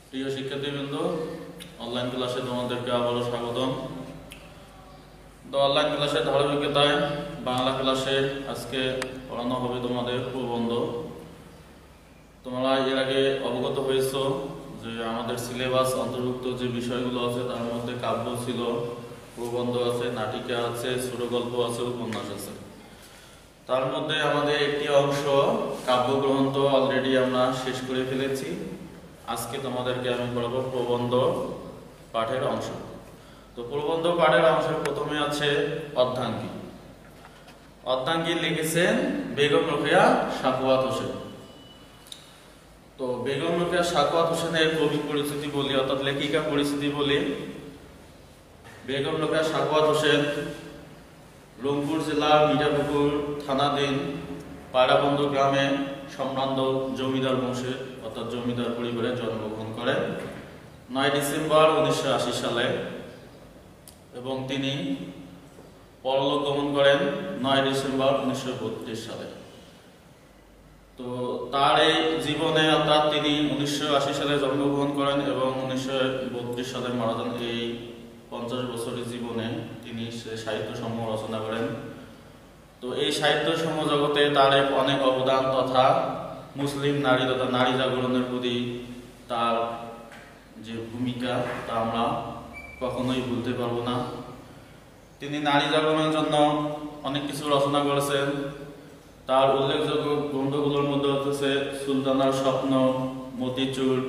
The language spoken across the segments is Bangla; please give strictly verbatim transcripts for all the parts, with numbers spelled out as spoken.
প্রিয় শিক্ষার্থীবৃন্দ, অনলাইন ক্লাসে তোমাদেরকে আবারও স্বাগতম। তো অনলাইন ক্লাসের ধারাবাহিকতায় বাংলা ক্লাসে আজকে পড়ানো হবে তোমাদের প্রবন্ধ। তোমরা এর আগে অবগত হয়েছ যে আমাদের সিলেবাস অন্তর্ভুক্ত যে বিষয়গুলো আছে তার মধ্যে কাব্য ছিল, প্রবন্ধ আছে, নাটিকা আছে, ছোটগল্প আছে, উপন্যাস আছে। তার মধ্যে আমাদের একটি অংশ কাব্যগ্রন্থ অলরেডি আমরা শেষ করে ফেলেছি। আজকে তোমাদেরকে আমি পড়াবো প্রবন্ধ পাঠের অংশ। তো প্রবন্ধ পাঠের অংশের প্রথমে আছে অর্ধাঙ্গী। অর্ধাঙ্গী লিখেছেন বেগম রোকেয়া সাখাওয়াত হোসেন। তো বেগম রোকেয়া সাখাওয়াত হোসেনের কবি পরিচিতি বলি, অর্থাৎ লেখিকা পরিচিতি বলি। বেগম রোকেয়া সাখাওয়াত হোসেন রংপুর জেলার মিঠাপুকুর থানাধীন পায়রাবন্দ গ্রামে সম্ভ্রান্ত জমিদার বংশে অর্থাৎ জমিদার পরিবারে জন্মগ্রহণ করেন নয় ডিসেম্বর উনিশশো আশি সালে এবং তিনি পরলোক গমন করেন নয় ডিসেম্বর উনিশশো বত্রিশ সালে। তো তার এই জীবনে অর্থাৎ তিনি উনিশশো আশি সালে জন্মগ্রহণ করেন এবং উনিশশো বত্রিশ সালে মারা যান। এই পঞ্চাশ বছরের জীবনে তিনি সাহিত্য সমূহ রচনা করেন। তো এই সাহিত্য সমূহ জগতে তার অনেক অবদান তথা মুসলিম নারী তথা নারী জাগরণের প্রতি তার যে ভূমিকা তা আমরা কখনোই ভুলতে পারবো না। তিনি নারী জাগরণের জন্য অনেক কিছু রচনা করেছেন। তার উল্লেখযোগ্য গ্রন্থগুলোর মধ্যে হচ্ছে সুলতানার স্বপ্ন, মতিচুর,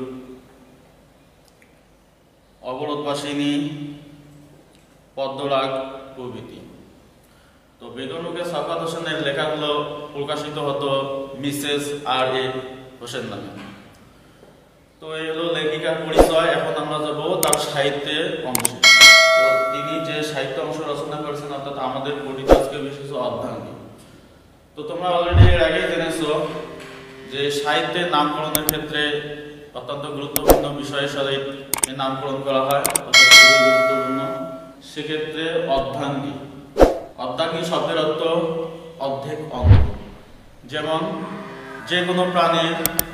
অবরোধবাসিনী, পদ্মরাগ প্রভৃতি। তো বেগম রোকেয়া সাখাওয়াত হোসেনের লেখাগুলো প্রকাশিত হতো মিসেস আর এ হোসেন নামে। তো এই হলো লেখিকার পরিচয়। এখন আমরা যাব তার সাহিত্যের অংশে। তো তিনি যে সাহিত্য অংশ রচনা করেছেন অর্থাৎ আমাদের পরিচিত আজকে বিশেষ অর্ধাঙ্গী। তো তোমরা অলরেডি এর আগে জেনেছো যে সাহিত্যের নামকরণের ক্ষেত্রে অত্যন্ত গুরুত্বপূর্ণ বিষয়ের সাথে এই নামকরণ করা হয়, অর্থাৎ খুবই গুরুত্বপূর্ণ। সেক্ষেত্রে অর্ধাঙ্গী অর্ধাঙ্গী শব্দের অর্থ অর্ধেক অঙ্গ। যেমন যে কোনো প্রাণীর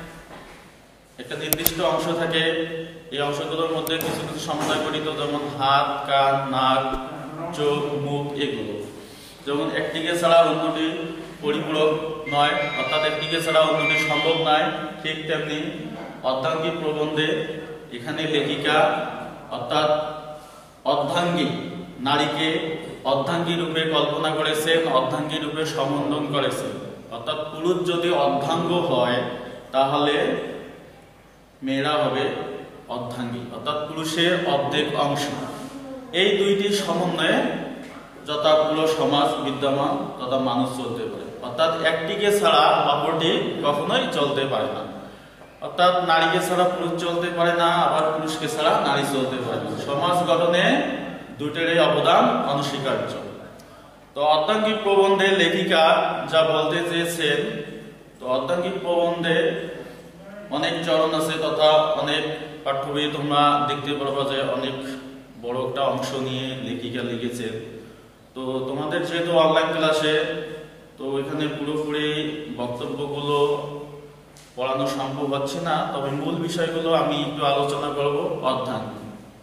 একটা নির্দিষ্ট অংশ থাকে, এই অংশগুলোর মধ্যে কিছু কিছু সমন্বয় গঠিত, যেমন হাত, কান, নাক, চোখ, মুখ এগুলো। যেমন একটিকে ছাড়া অন্যটি পরিপূরক নয়, অর্থাৎ একটিকে ছাড়া অন্যটি সম্ভব নয়, ঠিক তেমনি অর্ধাঙ্গী প্রবন্ধে এখানে লেখিকা অর্থাৎ অর্ধাঙ্গী নারীকে অর্ধাঙ্গী রূপে কল্পনা করেছেন, অর্ধাঙ্গী রূপে সম্বোধন করেছেন। অর্থাৎ পুরুষ যদি অর্ধাঙ্গ হয় তাহলে মেয়েরা হবে অর্ধাঙ্গী, অর্থাৎ পুরুষের অর্ধেক অংশ। এই দুইটি সমন্বয়ে যথা পুরো সমাজ বিদ্যমান তথা মানুষ চলতে পারে। অর্থাৎ একটিকে ছাড়া অপরটি কখনোই চলতে পারে না। অর্থাৎ নারীকে ছাড়া পুরুষ চলতে পারে না, আবার পুরুষকে ছাড়া নারী চলতে পারে না। সমাজ গঠনে দুটেরই অবদান অনস্বীকার্য। তো অর্ধাঙ্গী প্রবন্ধে লেখিকা যা বলতে চেয়েছেন, তো অর্ধাঙ্গী প্রবন্ধে অনেক চরণ আছে তথা অনেক পাঠ্য বই তোমরা দেখতে পারবা যে অনেক বড় একটা অংশ নিয়ে লেখিকা লিখেছেন। তো তোমাদের যেহেতু অনলাইন ক্লাসে, তো এখানে পুরোপুরি বক্তব্যগুলো পড়ানো সম্ভব হচ্ছে না, তবে মূল বিষয়গুলো আমি একটু আলোচনা করব। অর্ধাঙ্গী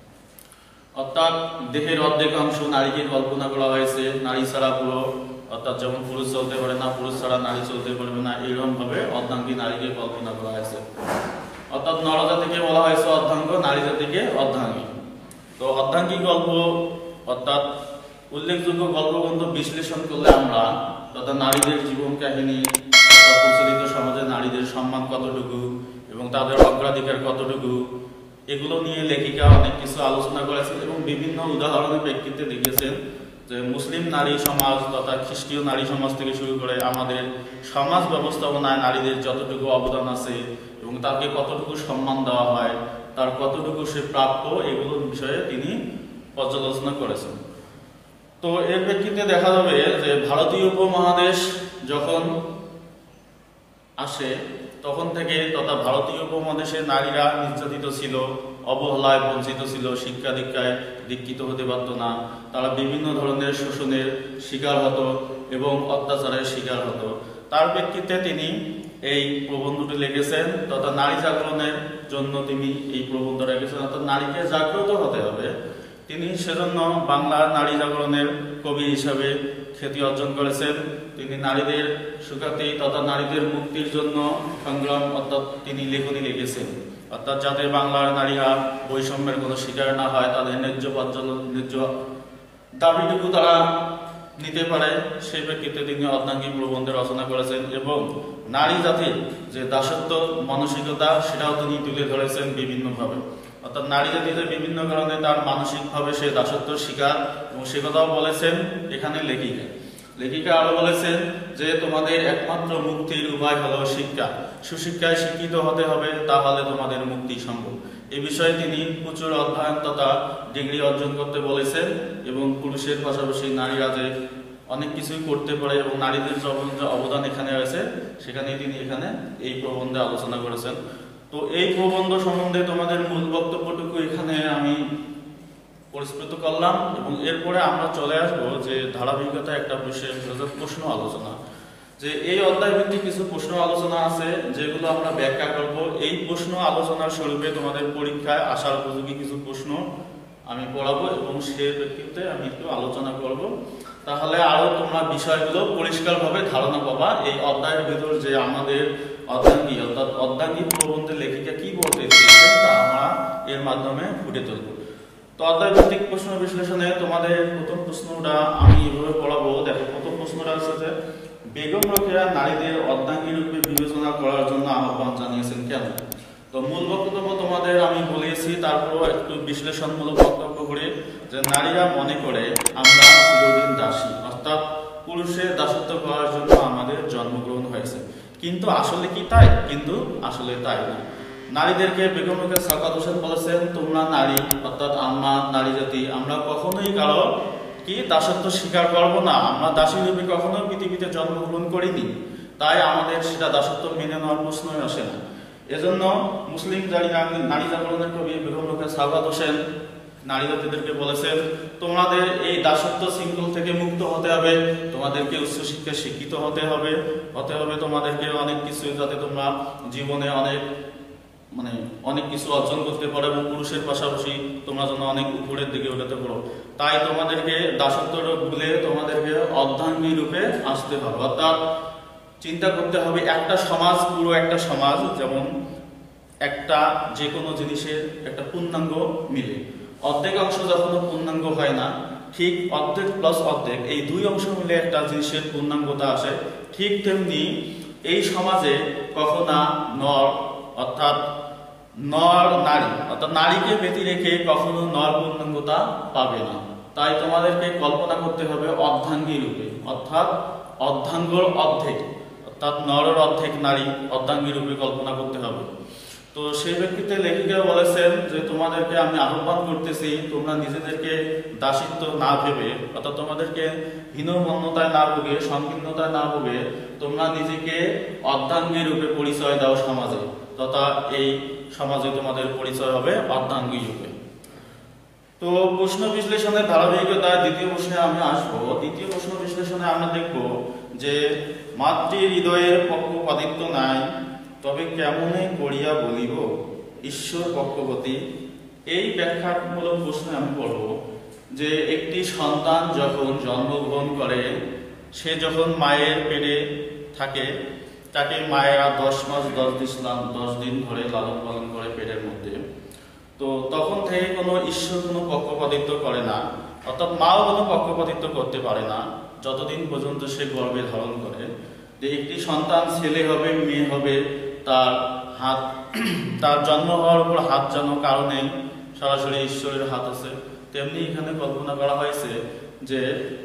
অর্থাৎ দেহের অর্ধেক অংশ নারীকে কল্পনা করা হয়েছে। নারী ছাড়া পুরো, অর্থাৎ যেমন পুরুষ চলতে পারে না, পুরুষ ছাড়া নারী চলতে পারবে না, এরকম ভাবে অর্ধাঙ্গী নারীকে কল্পনা করা হয়েছে। অর্থাৎ নরজাতিকে বলা হয়েছে অর্ধাঙ্গ, নারী জাতিকে অর্ধাঙ্গী। তো অর্ধাঙ্গী গল্প অর্থাৎ উল্লেখযোগ্য গল্পগ্রন্থ বিশ্লেষণ করলে আমরা তথা নারীদের জীবন কাহিনী, প্রচলিত সমাজে নারীদের সম্মান কতটুকু এবং তাদের অগ্রাধিকার কতটুকু, এগুলো নিয়ে লেখিকা অনেক কিছু আলোচনা করেছেন এবং বিভিন্ন উদাহরণের প্রেক্ষিতে লিখেছেন যে মুসলিম নারী সমাজ তথা খ্রিস্টীয় নারী সমাজ থেকে শুরু করে আমাদের সমাজ ব্যবস্থাপনায় নারীদের যতটুকু অবদান আছে এবং তাকে কতটুকু সম্মান দেওয়া হয়, তার কতটুকু সে প্রাপ্য, এগুলোর বিষয়ে তিনি পর্যালোচনা করেছেন। তো এর প্রেক্ষিতে দেখা যাবে যে ভারতীয় উপমহাদেশ যখন আসে তখন থেকে তথা ভারতীয় উপমহাদেশে নারীরা নির্যাতিত ছিল, অবহেলায় বঞ্চিত ছিল, শিক্ষা দীক্ষায় দীক্ষিত হতে পারত না। তারা বিভিন্ন ধরনের শোষণের শিকার হতো এবং অত্যাচারের শিকার হতো। তার প্রেক্ষিতে তিনি এই প্রবন্ধটি লিখেছেন, তথা নারী জাগরণের জন্য তিনি এই প্রবন্ধ রেখেছেন, অর্থাৎ নারীকে জাগ্রত হতে হবে। তিনি সেজন্য বাংলার নারী জাগরণের কবি হিসাবে খ্যাতি অর্জন করেছেন। তিনি নারীদের সুখ্যাতি তথা নারীদের মুক্তির জন্য সংগ্রাম অর্থাৎ তিনি লেখনী লিখেছেন, অর্থাৎ যাতে বাংলার নারীরা বৈষম্যের কোনো শিকার না হয়, তাদের ন্যায্য পাঞ্চল ন্যায্য দাবিটুকু তারা নিতে পারে, সেই প্রেক্ষিতে তিনি অর্ধাঙ্গী প্রবন্ধ রচনা করেছেন এবং নারী জাতির যে দাসত্ব মানসিকতা সেটাও তিনি তুলে ধরেছেন বিভিন্নভাবে, অর্থাৎ নারী জাতিতে বিভিন্ন কারণে তার মানসিকভাবে সে দাসত্বর শিকার, এবং সে কথাও বলেছেন এখানে লেখিকা লেখিকা আরো বলেছেন যে তোমাদের একমাত্র মুক্তির উপায় হলো শিক্ষা, সুশিক্ষায় শিক্ষিত হতে হবে, তাহলে তোমাদের মুক্তি সম্ভব। এই বিষয়ে তিনি প্রচুর অধ্যয়ন তথা ডিগ্রি অর্জন করতে বলেছেন এবং পুরুষের পাশাপাশি নারীরা যে অনেক কিছুই করতে পারে এবং নারীদের যে অবদান এখানে রয়েছে সেখানে তিনি এখানে এই প্রবন্ধে আলোচনা করেছেন। তো এই প্রবন্ধ সম্বন্ধে তোমাদের মূল বক্তব্যটুকু এখানে আমি পরিস্ফুট করলাম এবং এরপরে আমরা চলে আসবো যে ধারাবাহিকতা একটা বিষয় প্রশ্ন আলোচনা, যে এই অধ্যায় ভিত্তিক কিছু প্রশ্ন আলোচনা আছে যেগুলো আমরা ব্যাখ্যা করব। এই প্রশ্ন আলোচনার স্বরূপে তোমাদের পরীক্ষায় আসার উপযোগী কিছু প্রশ্ন আমি পড়াবো এবং সে প্রেক্ষিতে আমি একটু আলোচনা করব, তাহলে আরো তোমরা বিষয়গুলো পরিষ্কারভাবে ধারণা পাবা। এই অধ্যায়ের ভিতর যে আমাদের অর্ধাঙ্গী অর্থাৎ অর্ধাঙ্গী প্রবন্ধের লেখিকা কি বলতে চেয়েছেন তা আমরা এর মাধ্যমে ফুটে তুলব। তো অধ্যায় ভিত্তিক প্রশ্ন বিশ্লেষণে তোমাদের প্রথম প্রশ্নটা আমি এভাবে পড়াবো। দেখো, প্রথম প্রশ্নটা হচ্ছে যে বেগম রোকেয়া নারীদের অর্ধাঙ্গী রূপে বিবেচনা করার জন্য আহ্বান জানিয়েছেন কেন? তো মূল বক্তব্য তোমাদের আমি বলেছি, তারপর একটু বিশ্লেষণমূলক বক্তব্য করে যে নারীরা মনে করে আমরা চিরদিন দাসী, অর্থাৎ পুরুষের দাসত্ব করার জন্য আমাদের জন্মগ্রহণ হয়েছে, কিন্তু আসলে কি তাই? কিন্তু আসলে তাই না। নারীদেরকে বেগম রোকেয়া সাখাওয়াত হোসেন বলেছেন তোমরা নারী অর্থাৎ আমরা নারী জাতি আমরা কখনোই কারো কি দাসত্ব স্বীকার করব না, আমরা দাসী রূপে কখনো পৃথিবীতে জন্মগ্রহণ করিনি, তাই আমাদের সেটা দাসত্ব মেনে নেওয়ার প্রশ্নই আসে না। এজন্য মুসলিম নারী জাগরণের কবি বেগম রোকেয়া সাখাওয়াত হোসেন নারী জাতিদেরকে বলেছেন তোমাদের এই দাসত্ব শৃঙ্খল থেকে মুক্ত হতে হবে, তোমাদেরকে উচ্চশিক্ষায় শিক্ষিত হতে হবে হতে হবে তোমাদেরকে অনেক কিছু যাতে তোমরা জীবনে অনেক মানে অনেক কিছু অর্জন করতে পারো এবং পুরুষের পাশাপাশি তোমরা যেন অনেক উপরের দিকে উঠাতে পারো, তাই তোমাদেরকে দাসত্ব ভুলে তোমাদেরকে অর্ধাঙ্গী রূপে আসতে হবে। অর্থাৎ চিন্তা করতে হবে একটা সমাজ, পুরো একটা সমাজ যেমন একটা যে কোনো জিনিসের একটা পূর্ণাঙ্গ মিলে, অর্ধেক অংশ যখন পূর্ণাঙ্গ হয় না, ঠিক অর্ধেক প্লাস অর্ধেক এই দুই অংশ মিলে একটা জিনিসের পূর্ণাঙ্গতা আসে, ঠিক তেমনি এই সমাজে কখনো নর অর্থাৎ নর নারী অর্থাৎ নারীকে ব্যতি রেখে কখনো নর পূর্ণাঙ্গতা পাবে না। তাই তোমাদেরকে কল্পনা করতে হবে অর্ধাঙ্গী রূপে, অর্থাৎ অর্ধাঙ্গর অর্ধেক অর্থাৎ নরের অর্ধেক নারী অর্ধাঙ্গী রূপে কল্পনা করতে হবে। তো সেই ব্যক্তিতে লেখিকা বলেছেন যে তোমাদেরকে আমি আহ্বান করতেছি তোমরা নিজেদেরকে দাসিত্ব না ভেবে অর্থাৎ তোমাদেরকে হীনমন্যতায় না ভুগে সংকীর্ণতায় না ভুগে তোমরা নিজেকে অর্ধাঙ্গী রূপে পরিচয় দাও সমাজে, তথা এই সমাজে তোমাদের পরিচয় হবে অর্ধাঙ্গী রূপে। তো প্রশ্ন বিশ্লেষণের ধারাবাহিকতায় দ্বিতীয় প্রশ্নে আমি আসবো। দ্বিতীয় প্রশ্ন বিশ্লেষণে আমরা দেখব যে মাতৃ হৃদয়ের পক্ষপাতিত্ব নাই, তবে কেমনে করিয়া বলিব ঈশ্বর পক্ষপাতী। এই ব্যাখ্যামূলক প্রশ্নে আমি বলব যে একটি সন্তান যখন জন্মগ্রহণ করে, সে যখন মায়ের পেটে থাকে তাকে মায়েরা দশ মাস দশ দিন দশ দিন ধরে লালন পালন করে পেটের মধ্যে। তো তখন থেকে কোনো ঈশ্বর কোনো পক্ষপাতিত্ব করে না, অর্থাৎ মাও কোনো পক্ষপাতিত্ব করতে পারে না যতদিন পর্যন্ত সে গর্ভে ধারণ করে। যে একটি সন্তান ছেলে হবে মেয়ে হবে তার হাত তার জন্ম হওয়ার উপর হাত যেন কারণে সরাসরি ঈশ্বরের হাত আছে, তেমনি এখানে কল্পনা করা হয়েছে যে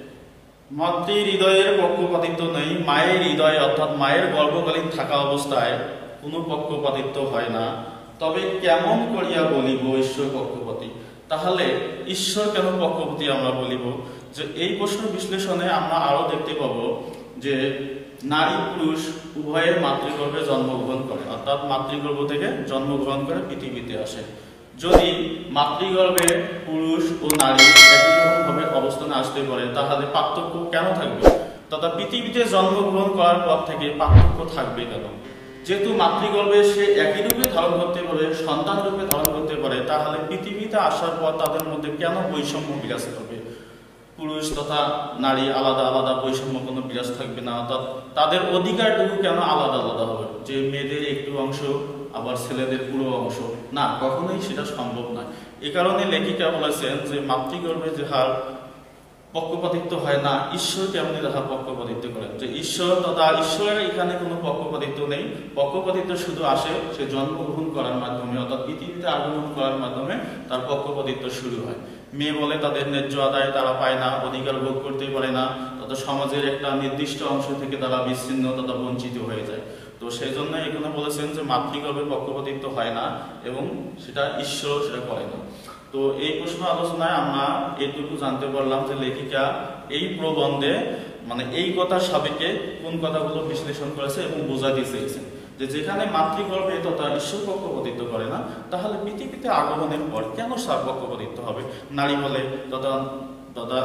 মাতৃ হৃদয়ের পক্ষপাতিত্ব নেই, মায়ের হৃদয় অর্থাৎ মায়ের গর্ভকালীন থাকা অবস্থায় কোনো পক্ষপাতিত্ব হয় না। তবে কেমন করিয়া বলিব ঈশ্বর পক্ষপাতী, তাহলে ঈশ্বর কেন পক্ষপাতী আমরা বলিব? যে এই প্রশ্ন বিশ্লেষণে আমরা আরো দেখতে পাবো যে নারী পুরুষ উভয়ের মাতৃগর্ভে জন্মগ্রহণ করে, অর্থাৎ মাতৃগর্ভ থেকে জন্মগ্রহণ করে পৃথিবীতে আসে। যদি মাতৃগর্ভে পুরুষ ও নারী একই রকম ভাবে অবস্থানে আসতে পারে তাহলে পার্থক্য কেন থাকবে? তথা পৃথিবীতে জন্মগ্রহণ করার পর থেকে পার্থক্য থাকবে কেন? যেহেতু মাতৃগর্ভে সে একই রূপে ধারণ করতে পারে, সন্তান রূপে ধারণ করতে পারে, তাহলে পৃথিবীতে আসার পর তাদের মধ্যে কেন বৈষম্য বিরাজ করবে? পুরুষ তথা নারী আলাদা আলাদা বৈষম্য কোনো বিরাজ থাকবে না, অর্থাৎ তাদের অধিকারটুকু কেন আলাদা আলাদা হবে? যে মেয়েদের একটু অংশ আবার ছেলেদের পুরো অংশ, না, কখনোই সেটা সম্ভব নয়। এ কারণে লেখিকা বলেছেন যে মাতৃগর্ভে যাহার পক্ষপাতিত্ব হয় না, ঈশ্বর কেমনি তাহার পক্ষপাতিত্ব করেন। যে ঈশ্বর তথা ঈশ্বরের এখানে কোনো পক্ষপাতিত্ব নেই, পক্ষপাতিত্ব শুধু আসে সে জন্মগ্রহণ করার মাধ্যমে, অর্থাৎ পৃথিবীতে আগমন করার মাধ্যমে তার পক্ষপাতিত্ব শুরু হয়। মেয়ে বলে তাদের ন্যায্য আদায় তারা পায় না, অধিকার ভোগ করতে পারে না, তথা সমাজের একটা নির্দিষ্ট অংশ থেকে তারা বিচ্ছিন্ন তথা বঞ্চিত হয়ে যায়। তো সেই জন্য এখানে বলেছেন যে মাতৃগর্ভে পক্ষপাতিত্ব হয় না এবং সেটা ঈশ্বর সেটা করে না। তো এই প্রশ্ন আলোচনায় আমরা এইটুকু জানতে পারলাম যে লেখিকা এই প্রবন্ধে মানে এই কথার সাপেক্ষে কোন কথাগুলো বিশ্লেষণ করেছে এবং বোঝাতে চেয়েছেন যে যেখানে মাতৃগর্ভে তথা ঈশ্বর পক্ষপাতিত্ব করে না, তাহলে পৃথিবীতে আগমনের পর কেন সার পক্ষপাতিত্ব হবে? নারী বলে তথা তথা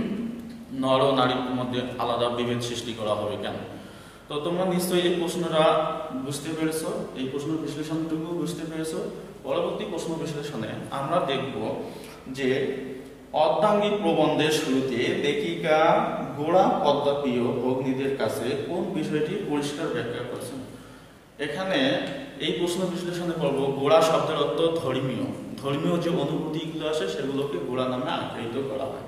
নর ও নারীর মধ্যে আলাদা বিভেদ সৃষ্টি করা হবে কেন? তো তোমরা নিশ্চয়ই এই প্রশ্নটা বুঝতে পেরেছো, এই প্রশ্ন বিশ্লেষণটুকু বুঝতে পেরেছো। পরবর্তী প্রশ্ন বিশ্লেষণে আমরা দেখব যে অর্ধাঙ্গী প্রবন্ধের শুরুতে লেখিকা গোড়া পদ্মাপ্রিয় ভগ্নীদের কাছে কোন বিষয়টি পরিষ্কার ব্যাখ্যা করেছেন। এখানে এই প্রশ্ন বিশ্লেষণে পড়ব গোড়া শব্দের অর্থ ধর্মীয়, ধর্মীয় যে অনুভূতিগুলো আসে সেগুলোকে গোড়া নামে আখ্যায়িত করা হয়।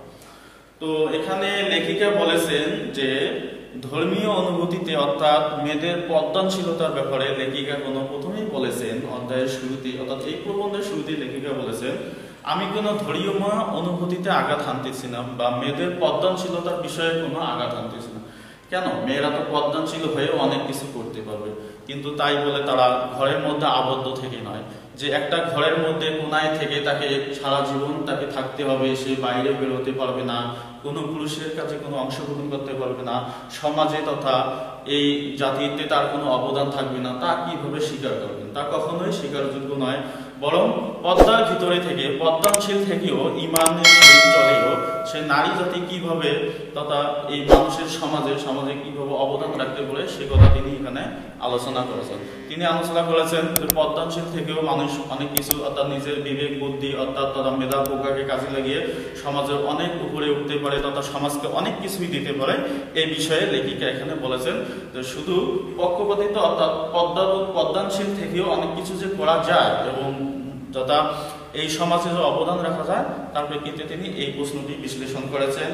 তো এখানে লেখিকা বলেছেন যে ধর্মীয় অনুভূতিতে অর্থাৎ মেয়েদের পদ্মানশীলতার ব্যাপারে লেখিকা কোনো প্রথমেই বলেছেন অধ্যায়ের শুরুতে, অর্থাৎ এই প্রবন্ধের শুরুতে লেখিকা বলেছেন আমি কোনো ধর্মীয় অনুভূতিতে আঘাত হানতেছি না বা মেয়েদের পদ্মানশীলতার বিষয়ে কোনো আঘাত হানতেছি না। কেন? মেয়েরা তো পদ্মানশীল হয়েও অনেক কিছু করতে পারবে, কিন্তু তাই বলে তারা ঘরের মধ্যে আবদ্ধ থেকে নয়, যে একটা ঘরের মধ্যে কোনায় থেকে তাকে সারা জীবন তাকে থাকতে হবে, সে বাইরে বের হতে পারবে না, কোনো পুরুষের কাছে কোনো অংশগ্রহণ করতে পারবে না, সমাজে তথা এই জাতিতে তার কোনো অবদান থাকবে না, তা কিভাবে স্বীকার করবেন? তা কখনোই স্বীকারযোগ্য নয়। বরং পদ্মার ভিতরে থেকে পদ্মানশীল থেকেও ইমানের সহিত চলেও সে নারী জাতি কিভাবে তথা এই মানুষের সমাজে সমাজে কিভাবে অবদান রাখতে পারে সে কথা তিনি এখানে আলোচনা করেছেন। তিনি আলোচনা করেছেন যে পদ্মানশীল থেকেও মানুষ অনেক কিছু অর্থাৎ নিজের বিবেক বুদ্ধি অর্থাৎ তথা মেধা প্রজ্ঞাকে কাজে লাগিয়ে সমাজের অনেক উপরে উঠতে পারে তথা সমাজকে অনেক কিছুই দিতে পারে। এই বিষয়ে লেখিকা এখানে বলেছেন যে শুধু পক্ষপাতিত্ব অর্থাৎ পদ্মা পদ্মানশীল থেকেও অনেক কিছু যে করা যায় এবং তথা এই সমাজে যে অবদান রাখা যায় তার প্রেক্ষিতে তিনি এই প্রশ্নটি বিশ্লেষণ করেছেন।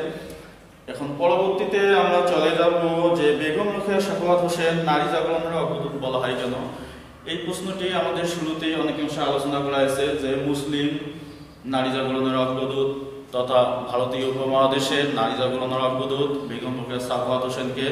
এখন পরবর্তীতে আমরা চলে যাব যে বেগম রোকেয়া সাখাওয়াত হোসেন নারী জাগরণের অগ্রদূত বলা হয় কেন। এই প্রশ্নটি আমাদের শুরুতেই অনেক অংশে আলোচনা করা হয়েছে যে মুসলিম নারী জাগরণের অগ্রদূত তথা ভারতীয় উপমহাদেশের নারী জাগরণের অগ্রদূত বেগম রোকেয়া সাখাওয়াত হোসেনকে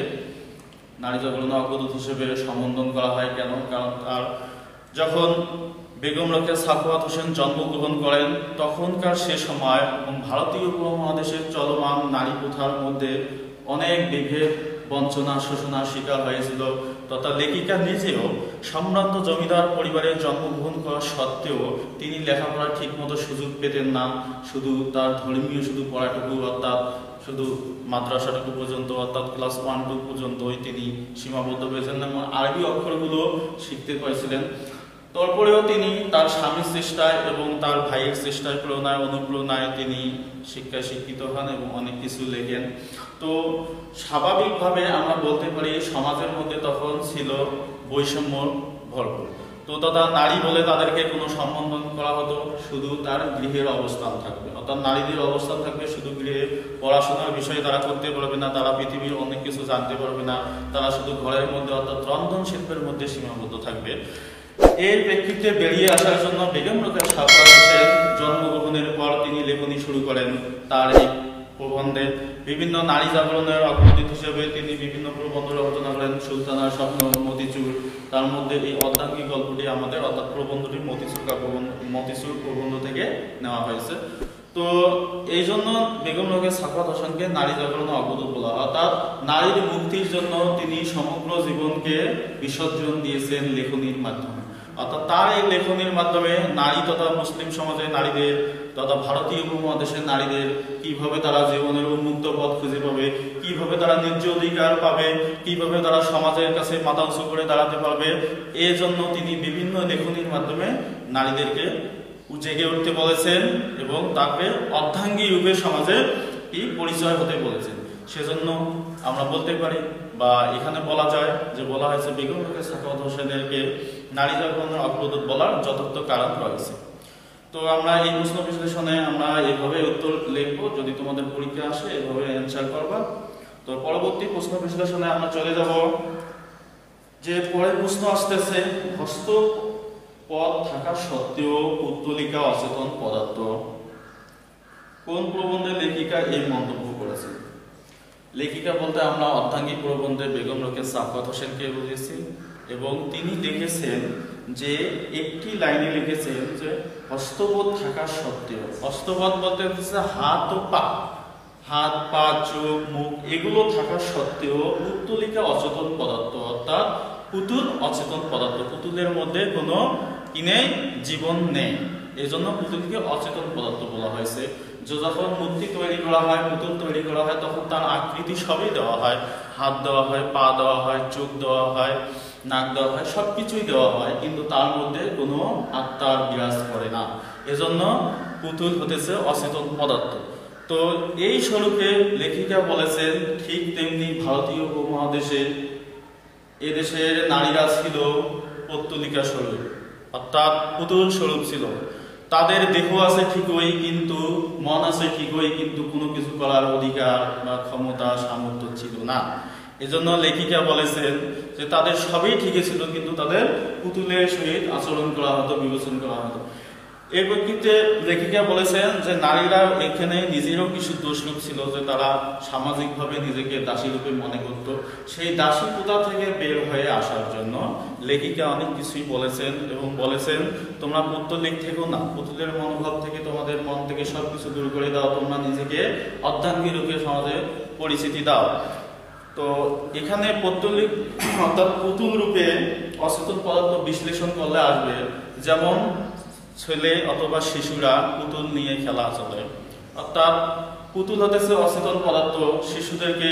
নারী জাগরণের অগ্রদূত হিসেবে সম্বোধন করা হয় কেন? কারণ তার যখন বেগম রোকেয়া সাখাওয়াত হোসেন জন্মগ্রহণ করেন তখনকার সে সময় এবং ভারতীয় উপমহাদেশের চলমান নারী প্রথার মধ্যে অনেক বিভেদ বঞ্চনা শোষণার শিকার হয়েছিল তথা লেখিকা নিজেও সম্ভ্রান্ত জমিদার পরিবারে জন্মগ্রহণ করা সত্ত্বেও তিনি লেখাপড়ার ঠিকমতো সুযোগ পেতেন না। শুধু তার ধর্মীয় শুধু পড়াটুকু অর্থাৎ শুধু মাদ্রাসাটুকু পর্যন্ত অর্থাৎ ক্লাস ওয়ান টু পর্যন্তই তিনি সীমাবদ্ধ হয়েছেন এবং আরবি অক্ষরগুলো শিখতে পারছিলেন। তারপরেও তিনি তার স্বামীর চেষ্টায় এবং তার ভাইয়ের চেষ্টায় প্রেরণায় অনুপ্রেরণায় তিনি শিক্ষায় শিক্ষিত হন এবং অনেক কিছু লেখেন। তো স্বাভাবিকভাবে আমরা বলতে পারি সমাজের মধ্যে তখন ছিল বৈষম্য ভরপুর। তো তথা নারী বলে তাদেরকে কোনো সম্বোধন করা হতো শুধু তার গৃহের অবস্থান থাকবে, অর্থাৎ নারীদের অবস্থান থাকবে শুধু গৃহে, পড়াশোনার বিষয়ে তারা করতে পারবে না, তারা পৃথিবীর অনেক কিছু জানতে পারবে না, তারা শুধু ঘরের মধ্যে অর্থাৎ রন্ধন শিল্পের মধ্যে সীমাবদ্ধ থাকবে। এর প্রেক্ষিতে বেরিয়ে আসার জন্য বেগম রোকেয়া সাখাওয়াত হোসেন জন্মগ্রহণের পর তিনি লেখনী শুরু করেন। তার এই প্রবন্ধে বিভিন্ন নারী জাগরণের অগ্রদূত হিসেবে তিনি বিভিন্ন প্রবন্ধ রচনা করেন। সুলতানার স্বপ্ন, মতিচুর, তার মধ্যে এই অর্ধাঙ্গী গল্পটি আমাদের অর্থাৎ প্রবন্ধটি মতিচুর প্রবন্ধ মতিচুর প্রবন্ধ থেকে নেওয়া হয়েছে। তো এই জন্য বেগম রোকেয়া সাখাওয়াত হোসেনকে নারী জাগরণের অগ্রদূত বলা হয়, অর্থাৎ নারীর মুক্তির জন্য তিনি সমগ্র জীবনকে বিসর্জন দিয়েছেন লেখনীর মাধ্যমে। অর্থাৎ তার এই লেখনীর মাধ্যমে নারী তথা মুসলিম সমাজে নারীদের তথা ভারতীয় উপমহাদেশের নারীদের কিভাবে তারা জীবনের উন্মুক্ত পথ খুঁজে পাবে, কিভাবে তারা ন্যায্য অধিকার পাবে, কিভাবে তারা সমাজের কাছে মাথা উঁচু করে দাঁড়াতে পারবে, এই জন্য তিনি বিভিন্ন লেখনীর মাধ্যমে নারীদেরকে জেগে উঠতে বলেছেন এবং তাকে অর্ধাঙ্গী রূপে সমাজে কি পরিচয় হতে বলেছেন। সেজন্য আমরা বলতে পারি বা এখানে বলা যায় যে বলা হয়েছে বেগম রোকেয়া সাখাওয়াত হোসেনকে নারী জাগরণের অগ্রদূত বলার যথার্থ কারণ রয়েছে। তো আমরা এই প্রশ্ন বিশ্লেষণে আমরা এইভাবে উত্তর লিখবো, যদি তোমাদের পরীক্ষা আসে এইভাবে অ্যান্সার করবা। তো পরবর্তী প্রশ্ন বিশ্লেষণে আমরা চলে যাব, যে পরের প্রশ্ন আসতেছে, হস্তপদ থাকা সত্ত্বেও পুত্তলিকা অচেতন পদার্থ। কোন প্রবন্ধে লেখিকা এই মন্তব্য করেছেন? লেখিকা বলতে আমরা অর্ধাঙ্গী প্রবন্ধে বেগম রোকেয়া সাখাওয়াত হোসেনকে বুঝেছি এবং তিনি লিখেছেন যে একটি লাইনে লিখেছেন যে হস্তপদ থাকা সত্ত্বেও, হস্তপদ বলতে হচ্ছে হাত ও পা, হাত পা চোখ মুখ এগুলো থাকা সত্ত্বেও পুত্তলিকা অচেতন পদার্থ, অর্থাৎ পুতুল অচেতন পদার্থ, পুতুলের মধ্যে কোনো কি নেই, জীবন নেই, এই জন্য পুতুলকে অচেতন পদার্থ বলা হয়েছে। যখন মূর্তি তৈরি করা হয়, পুতুল তৈরি করা হয়, তখন তার আকৃতি সবই দেওয়া হয়, হাত দেওয়া হয়, পা দেওয়া হয়, চোখ দেওয়া হয়, নাক দেওয়া হয়, সবকিছুই দেওয়া হয়, কিন্তু তার মধ্যে কোনো আত্মার বিরাজ করে না, এজন্য পুতুল হতেছে অচেতন পদার্থ। তো এই স্বরূপে লেখিকা বলেছেন ঠিক তেমনি ভারতীয় উপমহাদেশে এদেশের নারীরা ছিল পুত্তলিকা স্বরূপ, অর্থাৎ পুতুল স্বরূপ ছিল। তাদের দেহ আছে ঠিকই, কিন্তু মন আছে ঠিকই, কিন্তু কোনো কিছু করার অধিকার বা ক্ষমতা সামর্থ্য ছিল না। এজন্য লেখিকা বলেছেন যে তাদের সবই ঠিকই ছিল, কিন্তু তাদের পুতুলের সহিত আচরণ করা হতো, বিবেচনা করা হতো। এর প্রেক্ষিতে লেখিকা বলেছেন যে নারীরা এখানে নিজেরও কিছু দোষরূপ ছিল, যে তারা সামাজিকভাবে নিজেকে দাসী রূপে মনে করত। সেই দাসী প্রথা থেকে বের হয়ে আসার জন্য লেখিকা অনেক কিছুই বলেছেন এবং বলেছেন তোমরা পুত্তলিক থেকেও না, পুতুলের মনোভাব থেকে তোমাদের মন থেকে সবকিছু দূর করে দাও, তোমরা নিজেকে অর্ধাঙ্গী রূপে সমাজে পরিচিতি দাও। তো এখানে পুত্তলিক অর্থাৎ পুতুল রূপে অচেতন পদার্থ বিশ্লেষণ করলে আসবে, যেমন ছেলে অথবা শিশুরা পুতুল নিয়ে খেলা চলে, অর্থাৎ পুতুল হতেছে অচেতন পদার্থ, শিশুদেরকে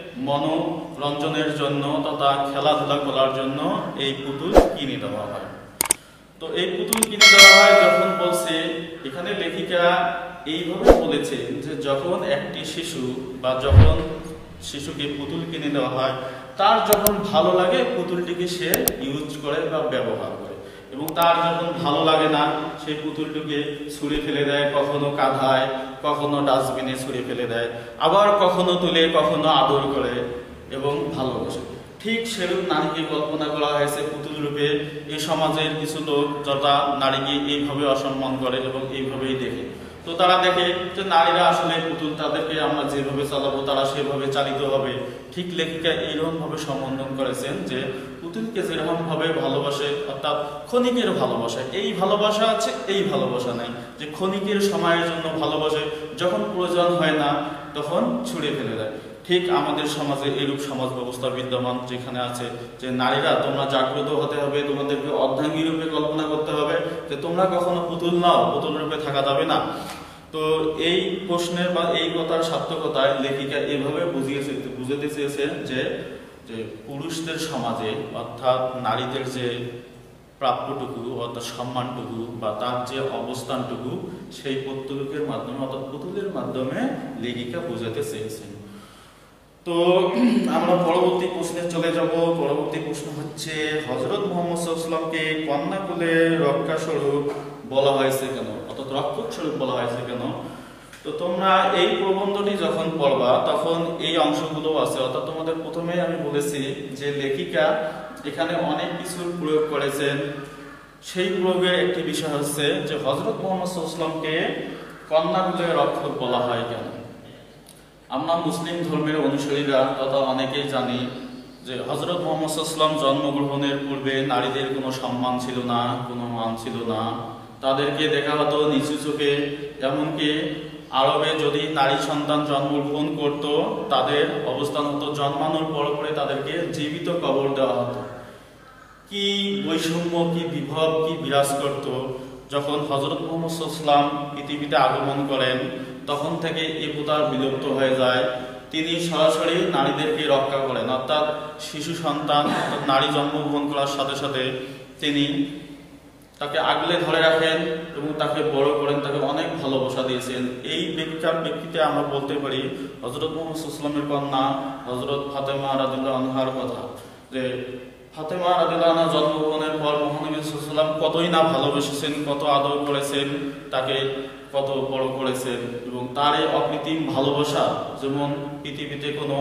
মনোরঞ্জনের জন্য তথা খেলাধুলা করার জন্য এই পুতুল কিনে দেওয়া হয়। তো এই পুতুল কিনে দেওয়া হয় যখন বলছে, এখানে লেখিকা এইভাবে বলেছে যে যখন একটি শিশু বা যখন শিশুকে পুতুল কিনে দেওয়া হয়, তার যখন ভালো লাগে পুতুলটিকে সে ইউজ করে বা ব্যবহার করে, এবং তার যখন ভালো লাগে না সেই পুতুলটিকে ছুঁড়ে ফেলে দেয়, কখনো কাঁধায়, কখনো ডাস্টবিনে ছুঁড়ে ফেলে দেয়, আবার কখনো তুলে কখনো আদর করে এবং ভালোবাসে। ঠিক সেরূপ নারীকে কল্পনা করা হয়েছে পুতুল রূপে। এই সমাজের কিছু লোক যথা নারীকে এইভাবে অসম্মান করে এবং এইভাবেই দেখে। তো তারা দেখে যে নারীরা আসলে পুতুল, তাদেরকে আমরা যেভাবে চালাবো তারা সেভাবে চালিত হবে। ঠিক লেখিকা এইরকম ভাবে সম্বোধন করেছেন যে পুতুলকে যেরকম ভাবে ভালোবাসে, অর্থাৎ ক্ষণিকের ভালোবাসা, এই ভালোবাসা আছে এই ভালোবাসা নাই, যে ক্ষণিকের সময়ের জন্য ভালোবাসে, যখন প্রয়োজন হয় না তখন ছুঁড়ে ফেলে দেয়। ঠিক আমাদের সমাজে এরূপ সমাজ ব্যবস্থা বিদ্যমান, যেখানে আছে যে নারীরা তোমরা জাগ্রত হতে হবে, তোমাদেরকে অর্ধাঙ্গী রূপে কল্পনা করতে হবে, যে তোমরা কখনো পুতুল নাও, পুতুল রূপে থাকা যাবে না। তো এই প্রশ্নের বা এই কথার সার্থকতায় লেখিকা এভাবে বুঝিয়েছে বুঝাতে চেয়েছেন যে যে পুরুষদের সমাজে অর্থাৎ নারীদের যে প্রাপ্যটুকু অর্থাৎ সম্মানটুকু বা তার যে অবস্থানটুকু সেই পুতুলের মাধ্যমে অর্থাৎ পুতুলের মাধ্যমে লেখিকা বোঝাতে চেয়েছেন। তো আমরা পরবর্তী প্রশ্নে চলে যাব। পরবর্তী প্রশ্ন হচ্ছে, হযরত মুহাম্মদ সাল্লাল্লাহু আলাইহি ওয়াসাল্লামকে কন্যা কুলে রক্ষা স্বরূপ বলা হয়েছে কেন, অর্থাৎ রক্ষক স্বরূপ বলা হয়েছে কেন? তো তোমরা এই প্রবন্ধটি যখন পড়বা তখন এই অংশগুলো আছে, অর্থাৎ তোমাদের প্রথমে আমি বলেছি যে লেখিকা এখানে অনেক কিছুর প্রয়োগ করেছেন। সেই প্রয়োগের একটি বিষয় হচ্ছে যে হযরত মুহাম্মদ সাল্লাল্লাহু আলাইহি ওয়াসাল্লামকে কন্যা কুলে রক্ষক বলা হয় কেন? আমরা মুসলিম ধর্মের অনুসারীরা তথা অনেকেই জানি যে হযরত মুহাম্মদ সাল্লাল্লাহু আলাইহি ওয়াসাল্লাম জন্মগ্রহণের পূর্বে নারীদের কোনো সম্মান ছিল না, কোনো মান ছিল না, তাদেরকে দেখা হতো নিচু চোখে। এমনকি আরবে যদি নারী সন্তান জন্মগ্রহণ করত তাদের অবস্থান হতো জন্মানোর পর পরে তাদেরকে জীবিত কবর দেওয়া হতো। কি বৈষম্য, কি বিভব, কি বিরাজ করত। যখন হযরত মুহাম্মদ সাল্লাল্লাহু আলাইহি ওয়াসাল্লাম পৃথিবীতে আগমন করেন তখন থেকে এই প্রথা বিলুপ্ত হয়ে যায়। তিনি সরাসরি নারীদেরকে রক্ষা করেন, অর্থাৎ শিশু সন্তান অর্থাৎ নারী জন্মগ্রহণ করার সাথে সাথে তিনি তাকে আগলে ধরে রাখেন এবং তাকে বড় করেন, তাকে অনেক ভালোবাসা দিয়েছেন। এই ব্যক্তির ব্যক্তিতে আমরা বলতে পারি হযরত মুহাম্মদ সাল্লাল্লাহু আলাইহি ওয়াসাল্লামের কন্যা হযরত ফাতেমা রাদিয়াল্লাহু আনহার কথা, যে ফাতেমা রাদিয়াল্লাহু আনহা জন্মগ্রহণের পর মহানবী সাল্লাল্লাহু আলাইহি ওয়াসাল্লাম কতই না ভালোবেসেছেন, কত আদর করেছেন, তাকে কত বড় করেছেন। এবং তার এই অকৃত্রিম ভালোবাসা যেমন পৃথিবীতে কোনো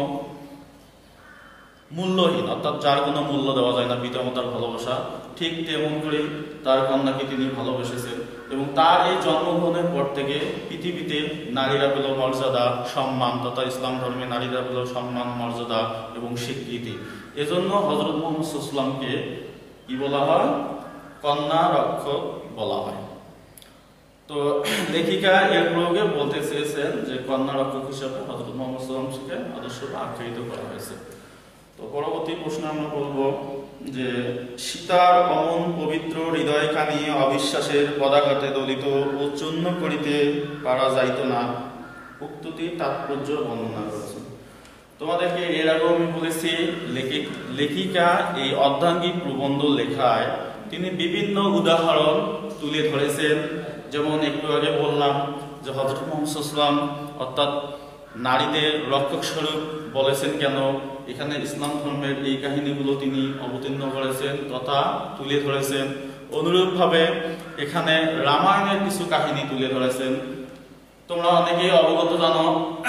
মূল্যহীন, অর্থাৎ যার কোনো মূল্য দেওয়া যায় না পিতামাতার ভালোবাসা, ঠিক তেমন করে তার কন্যাকে তিনি ভালোবেসেছেন। এবং তার এই জন্মগ্রহণের পর থেকে পৃথিবীতে নারীরা পেল মর্যাদা, সম্মান, তথা ইসলাম ধর্মে নারীরা পেল সম্মান, মর্যাদা এবং স্বীকৃতি। এজন্য হযরত মুহাম্মদ সাল্লাল্লাহু আলাইহি ওয়াসাল্লামকে কি বলা হয়? কন্যা রক্ষক বলা হয়। তো লেখিকা এর প্রয়োগে বলতে চেয়েছেন যে কন্যা রক্ষক হিসাবে হযরত মুহাম্মদ সাল্লাল্লাহু আলাইহি ওয়াসাল্লামকে আদর্শ আখ্যায়িত করা হয়েছে। তো পরবর্তী প্রশ্ন আমরা বলব যে সীতার অমন পবিত্র হৃদয়খানি অবিশ্বাসের পদাঘাতে দলিত ও চূর্ণ করিতে পারা যাইত না, উক্তিটির তাৎপর্য বর্ণনা করেছেন। তোমাদেরকে এর আগেও আমি বলেছি লেখিক লেখিকা এই অর্ধাঙ্গিক প্রবন্ধ লেখায় তিনি বিভিন্ন উদাহরণ তুলে ধরেছেন। যেমন একটু আগে বললাম যে হযরত মুহাম্মদ সাল্লাল্লাহু আলাইহি ওয়াসাল্লাম অর্থাৎ নারীদের রক্ষক স্বরূপ বলেছেন কেন, এখানে ইসলাম ধর্মের এই কাহিনীগুলো তিনি অবতীর্ণ করেছেন তথা তুলে ধরেছেন। অনুরূপভাবে এখানে রামায়ণের কিছু কাহিনী তুলে ধরেছেন। তোমরা অনেকেই অবগত জানো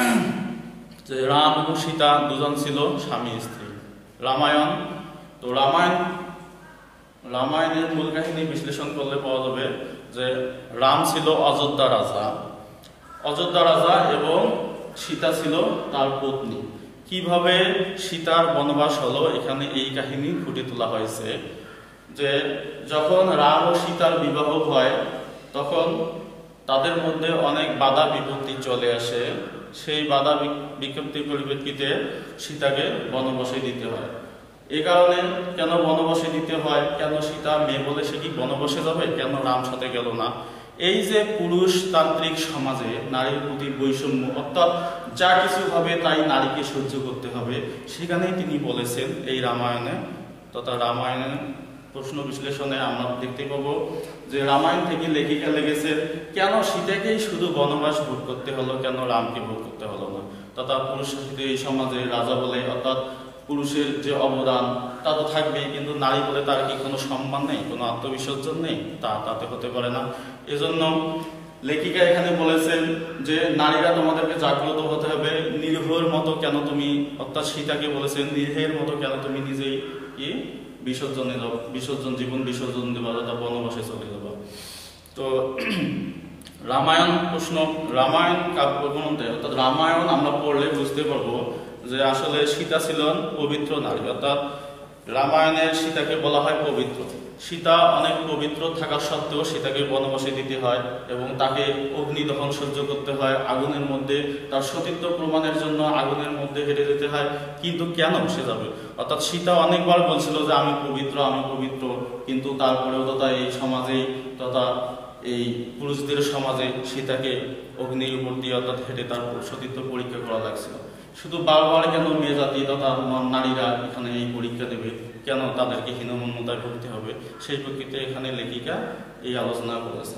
যে রাম এবং সীতা দুজন ছিল স্বামী স্ত্রী। রামায়ণ তো রামায়ণ রামায়ণের মূল কাহিনী বিশ্লেষণ করলে পাওয়া যাবে যে রাম ছিল অযোধ্যা রাজা, অযোধ্যা রাজা এবং সীতা ছিল তার পত্নী। কিভাবে সীতার বনবাস হলো এখানে এই কাহিনী ফুটে তোলা হয়েছে যে যখন রাম ও সীতার বিবাহ হয় তখন তাদের মধ্যে অনেক বাধা বিপত্তি চলে আসে। সেই বাধা বিপত্তির পরিপ্রেক্ষিতে সীতাকে বনবাসে দিতে হয়। এই কারণে কেন বনবাসে দিতে হয়, কেন সীতা মেয়ে বলে সে কি বনবাসে যাবে, কেন রাম সাথে গেল না? এই যে পুরুষতান্ত্রিক সমাজে নারীর প্রতি বৈষম্য, অর্থাৎ যা কিছু হবে তাই নারীকে সহ্য করতে হবে, সেখানেই তিনি বলেছেন এই রামায়ণে তথা রামায়ণের প্রশ্ন বিশ্লেষণে আমরা দেখতে পাবো যে রামায়ণ থেকে লেখিকা লেগেছে কেন সীতাকেই শুধু বনবাস ভোগ করতে হলো, কেন রামকে ভোগ করতে হলো না। তথা পুরুষ এই সমাজে রাজা বলে অর্থাৎ পুরুষের যে অবদান তা তো থাকবেই, কিন্তু নারী বলে তার কি কোনো সম্মান নেই, কোনো আত্মবিসর্জন নেই? তা তাতে হতে পারে না। এজন্য লেখিকা এখানে বলেছেন যে নারীরা তোমাদেরকে জাগ্রত হতে হবে, নির্ভয়ের মতো কেন তুমি, অর্থাৎ সীতাকে বলেছেন নির্ভয়ের মতো কেন তুমি নিজেই কি বিসর্জনে যাও, বিসর্জন জীবন বিসর্জন দেবা, তথা বনবাসে চলে যাবা। তো রামায়ণ প্রশ্ন, রামায়ণ কাব্যগ্রন্থে অর্থাৎ রামায়ণ আমরা পড়লে বুঝতে পারবো যে আসলে সীতা ছিলেন পবিত্র নারী, অর্থাৎ রামায়ণের সীতাকে বলা হয় পবিত্র। সীতা অনেক পবিত্র থাকা সত্ত্বেও সীতাকে বনবাসে দিতে হয় এবং তাকে অগ্নিদহন সহ্য করতে হয়, আগুনের মধ্যে তার সতীত্ব প্রমাণের জন্য আগুনের মধ্যে হেঁটে যেতে হয়। কিন্তু কেন সে যাবে? অর্থাৎ সীতা অনেকবার বলছিল যে আমি পবিত্র, আমি পবিত্র, কিন্তু তারপরেও তথা এই সমাজে তথা এই পুরুষদের সমাজে সীতাকে অগ্নির উপর দিয়ে অর্থাৎ হেঁটে তার সতীত্ব পরীক্ষা করা লাগছিল। শুধু বারবার কেন মেয়ে জাতি তথা নারীরা এখানে এই পরীক্ষা দেবে, কেন তাদেরকে হীনমন্যতায় ভুগতে হবে, সেই প্রেক্ষিতে এখানে লেখিকা এই আলোচনা করেছেন।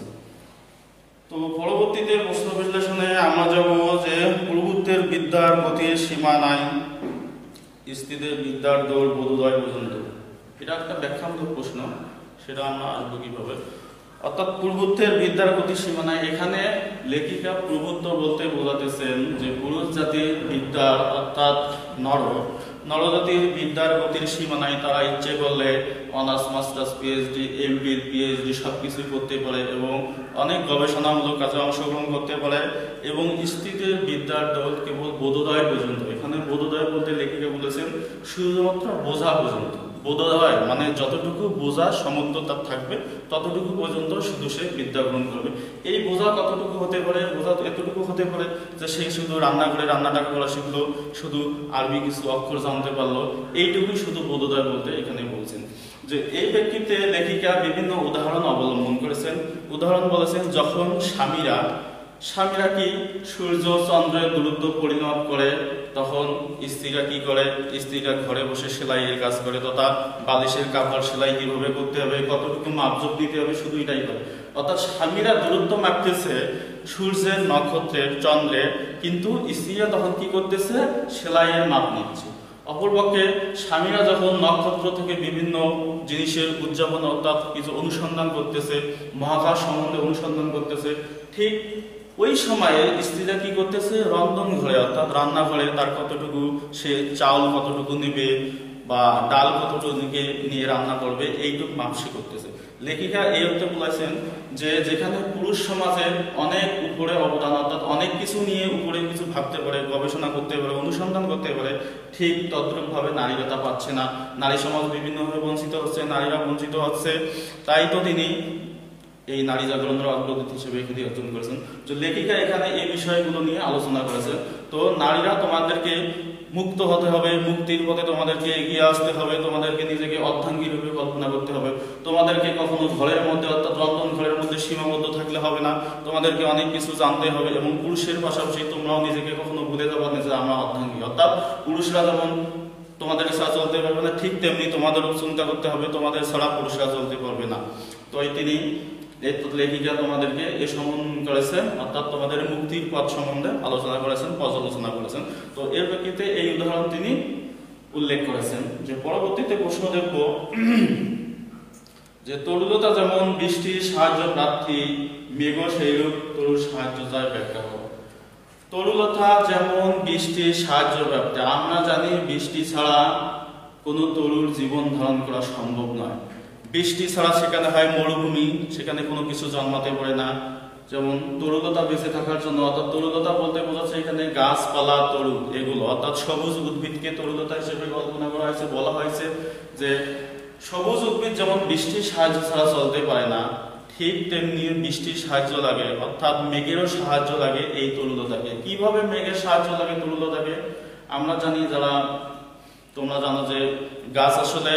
তো পরবর্তীতে প্রশ্ন বিশ্লেষণে আমরা যাব যে প্রভুত্বের বিদ্যার গতির সীমা নাই, স্ত্রীদের বিদ্যার দৌড় বোধোদয় পর্যন্ত। এটা একটা ব্যাখ্যামূলক প্রশ্ন, সেটা আমরা আসবো কিভাবে। অর্থাৎ প্রভুত্বের বিদ্যার গতির সীমা নাই, এখানে লেখিকা প্রভুত্ব বলতে বোঝাতেছেন যে পুরুষ জাতির বিদ্যার অর্থাৎ নর নরজাতির বিদ্যার গতির সীমা নাই। তারা ইচ্ছে করলে honours, masters, PhD, MPhil, PhD সবকিছু করতে পারে এবং অনেক গবেষণামূলক কাজে অংশগ্রহণ করতে পারে। এবং স্ত্রীদের বিদ্যার দৌল কেবল বোধোদয় পর্যন্ত। এখানে বোধোদয় বলতে লেখিকা বলেছেন শুধুমাত্র বোঝা পর্যন্ত। বোধোদয় মানে যতটুকু বোঝা সামর্থ্য তার থাকবে ততটুকু পর্যন্ত শুধু সে বিদ্যা গ্রহণ করবে। এই বোঝা কতটুকু হতে পারে? বোঝা এতটুকু হতে পারে যে সে শুধু রান্না করে রান্নাটা করা শিখলো, শুধু আরবি কিছু অক্ষর জানতে পারলো, এইটুকুই শুধু বোধোদয় বলতে এখানে বলছেন। যে এই প্রেক্ষিতে লেখিকা বিভিন্ন উদাহরণ অবলম্বন করেছেন। উদাহরণ বলেছেন, যখন স্বামীরা স্বামীরা কি সূর্য চন্দ্রের দূরত্ব পরিমাপ করে, তখন স্ত্রীরা কি করে, স্ত্রীরা ঘরে বসে সেলাইয়ের কাজ করে, তথা বালিশের কাপড় সেলাই কিভাবে করতে হবে, কতটুকু মাপজোক দিতে হবে, শুধু এটাই করে। অর্থাৎ স্বামীরা দূরত্ব মাপতেছে সূর্যের, নক্ষত্রের, চন্দ্রের, কিন্তু স্ত্রীরা তখন কি করতেছে, সেলাইয়ের মাপ নিচ্ছে। অপরপক্ষে স্বামীরা যখন নক্ষত্র থেকে বিভিন্ন জিনিসের উদযাপন অর্থাৎ কিছু অনুসন্ধান করতেছে, মহাকাশ সম্বন্ধে অনুসন্ধান করতেছে, ঠিক ওই সময়ে স্ত্রীরা কি করতেছে, রন্ধন ঘরে অর্থাৎ রান্নাঘরে তার কতটুকু সে চাউল কতটুকু নেবে বা ডাল কতটুকু নিয়ে রান্না করবে, এইটুকু মাপসি করতেছে। লেখিকা এই অর্থে বলেছেন যে যেখানে পুরুষ সমাজের অনেক উপরে অবদান অর্থাৎ অনেক কিছু নিয়ে উপরে কিছু ভাবতে পারে, গবেষণা করতে পারে, অনুসন্ধান করতে পারে, ঠিক তদ্রূপভাবে নারীরা তা পাচ্ছে না। নারী সমাজ বিভিন্নভাবে বঞ্চিত হচ্ছে, নারীরা বঞ্চিত হচ্ছে। তাই তো তিনি এই নারী জাগরণের অগ্রদূত হিসেবে খ্যাতি অর্জন করেছেন। তো লেখিকা এখানে এই বিষয়গুলো নিয়ে আলোচনা করেছেন। তো নারীরা তোমাদেরকে মুক্ত হতে হবে, মুক্তির পথে তোমাদেরকে এগিয়ে আসতে হবে, তোমাদেরকে নিজেকে অর্ধাঙ্গী রূপে কল্পনা করতে হবে, তোমাদেরকে কখনো ঘরের মধ্যে অর্থাৎ রন্ধন ঘরের মধ্যে সীমাবদ্ধ থাকলে হবে না, তোমাদেরকে অনেক কিছু জানতে হবে। এবং পুরুষের পাশাপাশি তোমরাও নিজেকে কখনো ভুলে যাবে না যে আমরা অর্ধাঙ্গী, অর্থাৎ পুরুষরা যেমন তোমাদের ছাড়া চলতে পারবে না, ঠিক তেমনি তোমাদেরও চিন্তা করতে হবে, তোমাদের ছাড়া পুরুষরা চলতে পারবে না। তো তিনি লেখিকা তোমাদেরকে এ সম্বোধন করেছেন, অর্থাৎ তোমাদের মুক্তির পথ সম্বন্ধে আলোচনা করেছেন, পর্যালোচনা করেছেন। তো এর প্রেক্ষিতে এই উদাহরণ তিনি উল্লেখ করেছেন। যে পরবর্তীতে প্রশ্ন দেখব যে তরুলতা যেমন বৃষ্টির সাহায্য প্রার্থী, মেঘ সেইরূপ তরুর সাহায্য যায়, ব্যাখ্যা করো। তরুলতা যেমন বৃষ্টির সাহায্য প্রাপ্তি, আমরা জানি বৃষ্টি ছাড়া কোনো তরুর জীবন ধারণ করা সম্ভব নয়। বৃষ্টি ছাড়া সেখানে হয় মরুভূমি, সেখানে কোনো কিছু জন্মাতে পারে না। যেমন তরুলতা বেঁচে থাকার জন্য, অর্থাৎ তরুলতা বলতে বোঝাচ্ছে এখানে গাছপালা, তরু, এগুলো অর্থাৎ সবুজ উদ্ভিদকে তরুলতা হিসেবে কল্পনা করা হয়েছে। বলা হয়েছে যে সবুজ উদ্ভিদ যেমন বৃষ্টির সাহায্য ছাড়া চলতে পারে না, ঠিক তেমনি বৃষ্টির সাহায্য লাগে, অর্থাৎ মেঘেরও সাহায্য লাগে এই তরুলতাকে। কিভাবে মেঘের সাহায্য লাগে তরুলতাকে? আমরা জানি, যারা তোমরা জানো যে গাছ আসলে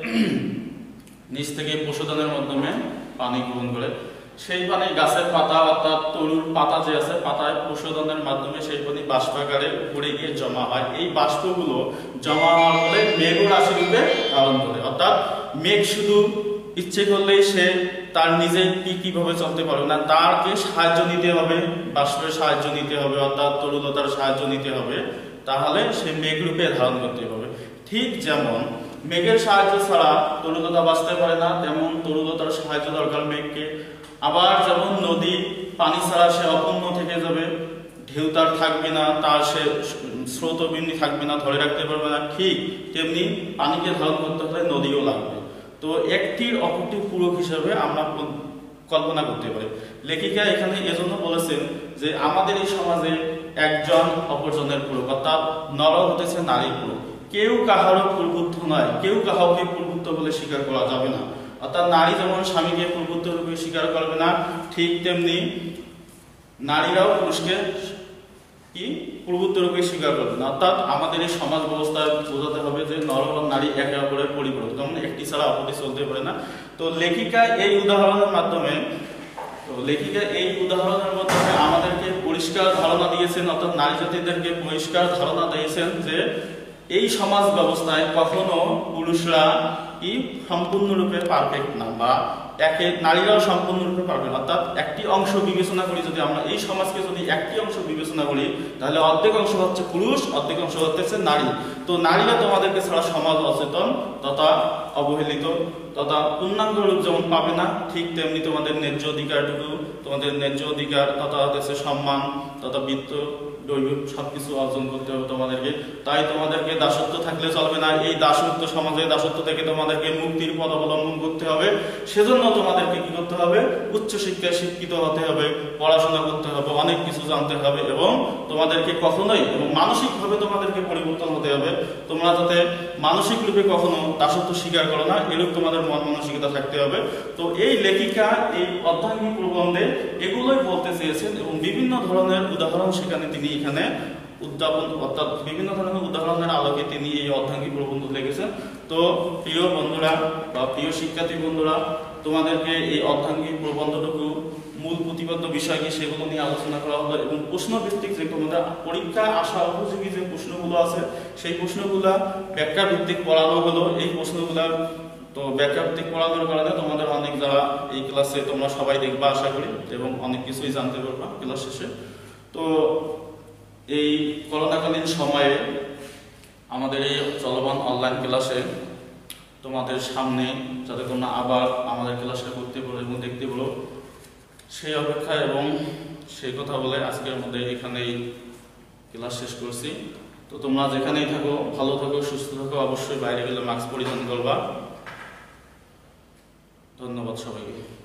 নিচ থেকে পশুধনের মাধ্যমে পানি গ্রহণ করে, সেই পানি গাছের পাতা অর্থাৎ তরুর পাতা যে আছে, পাতায় পশুধনের মাধ্যমে সেই পানি বাষ্পাকারে উপরে গিয়ে জমা হয়। এই বাষ্পগুলো জমা হওয়ার ফলে মেঘ রাশি রূপে ধারণ করে। অর্থাৎ মেঘ শুধু ইচ্ছে করলেই সে তার নিজে কি কিভাবে চলতে পারবে না, তারকে সাহায্য নিতে হবে, বাষ্পের সাহায্য নিতে হবে, অর্থাৎ তরুলতার সাহায্য নিতে হবে, তাহলে সে মেঘ রূপে ধারণ করতে হবে। ঠিক যেমন মেঘের সাহায্য ছাড়া তরুলতা বাঁচতে পারে না, তেমন তরুলতার সাহায্য দরকার মেঘকে। আবার যেমন নদী পানি ছাড়া সে অপূর্ণ থেকে যাবে, ঢেউ তার থাকবে না, তার সে স্রোত বিন্দু থাকবে না, ধরে রাখতে পারবে না, ঠিক তেমনি পানিকে ধারণ করতে হলে নদীও লাগবে। তো একটির অপরটির পূরক হিসাবে আমরা কল্পনা করতে পারি। লেখিকা এখানে এজন্য বলেছেন যে আমাদের এই সমাজে একজন অপরজনের পূরক, অর্থাৎ নর হতেছে নারীর পূরক। কেউ কাহারও পূর্বুত্ব নয়, কেউ কাহাকে পূর্বুত্ব বলে স্বীকার করা যাবে না। অর্থাৎ নারী যেমন স্বামীকে পূর্বুত্ব রূপে স্বীকার করবে না, ঠিক তেমনি নারীরাও পুরুষকে কি পূর্বুত্ব রূপে স্বীকার করবে না। অর্থাৎ আমাদের এই সমাজ ব্যবস্থায় বোঝাতে হবে যে নর ও নারী একে অপরের পরিপূরক, যেমন একটি ছাড়া অপরটি চলতে পারে না। তো লেখিকা এই উদাহরণের মাধ্যমে তো লেখিকা এই উদাহরণের মাধ্যমে আমাদেরকে পরিষ্কার ধারণা দিয়েছেন, অর্থাৎ নারী জাতিদেরকে পরিষ্কার ধারণা দিয়েছেন যে এই সমাজ ব্যবস্থায় কখনো পুরুষরা কি সম্পূর্ণরূপে পারফেক্ট না, বা একে নারীরাও সম্পূর্ণরূপে পারফেক্ট। অর্থাৎ একটি অংশ বিবেচনা করি, যদি আমরা এই সমাজকে যদি একটি অংশ বিবেচনা করি, তাহলে অর্ধেক অংশ হচ্ছে পুরুষ, অর্ধেক অংশ হচ্ছে নারী। তো নারীরা তোমাদেরকে ছাড়া সমাজ অচেতন তথা অবহেলিত তথা পূর্ণাঙ্গ রূপ যেমন পাবে না, ঠিক তেমনি তোমাদের ন্যায্য অধিকারটুকু, তোমাদের ন্যায্য অধিকার তথা হচ্ছে সম্মান তথা বৃত্ত দৈবিক সবকিছু অর্জন করতে হবে তোমাদেরকে। তাই তোমাদেরকে দাসত্ব থাকলে চলবে না, এই দাসত্ব সমাজে দাসত্ব থেকে তোমাদেরকে মুক্তির পথ অবলম্বন করতে হবে। সেজন্য তোমাদেরকে কি করতে হবে? উচ্চ শিক্ষায় শিক্ষিত হতে হবে, পড়াশোনা করতে হবে, অনেক কিছু জানতে হবে, এবং তোমাদেরকে কখনোই এবং মানসিকভাবে তোমাদেরকে পরিবর্তন হতে হবে। তোমরা যাতে মানসিক রূপে কখনো দাসত্ব স্বীকার করো না, এরূপ তোমাদের মন মানসিকতা থাকতে হবে। তো এই লেখিকা এই অর্ধাঙ্গী প্রবন্ধে এগুলোই বলতে চেয়েছেন, এবং বিভিন্ন ধরনের উদাহরণ সেখানে তিনি এখানে উদ্যাপন অর্থাৎ বিভিন্ন ধরনের উদাহরণের আলোকে তিনি এই অর্ধাঙ্গিক প্রবন্ধ লিখেছেন। তো প্রিয় বন্ধুরা বা প্রিয় শিক্ষার্থী বন্ধুরা, তোমাদেরকে এই অর্ধাঙ্গিক প্রবন্ধটুকু মূল প্রতিপাদ্য বিষয় কি সেগুলো নিয়ে আলোচনা করা হলো এবং প্রশ্ন ভিত্তিক যে তোমাদের পরীক্ষায় আসা উপযোগী যে প্রশ্নগুলো আছে সেই প্রশ্নগুলা ব্যাখ্যা ভিত্তিক পড়ানো হলো। এই প্রশ্নগুলা তো ব্যাখ্যা ভিত্তিক পড়ানোর কারণে তোমাদের অনেক যারা এই ক্লাসে তোমরা সবাই দেখবা আশা করি এবং অনেক কিছুই জানতে পারবা ক্লাস শেষে। তো এই করোনাকালীন সময়ে আমাদের এই চলমান অনলাইন ক্লাসে তোমাদের সামনে যাতে তোমরা আবার আমাদের ক্লাসটা করতে পারো এবং দেখতে পারো সেই অপেক্ষা এবং সেই কথা বলে আজকের মধ্যে এখানেই ক্লাস শেষ করছি। তো তোমরা যেখানেই থাকো ভালো থাকো, সুস্থ থাকো, অবশ্যই বাইরে গেলে মাস্ক পরিধান করবা। ধন্যবাদ সবাইকে।